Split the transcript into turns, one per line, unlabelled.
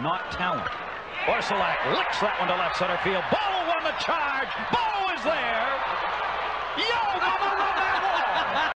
not talent. Orsulak licks that one to left center field. Bo won the charge. Bo is there. Yo,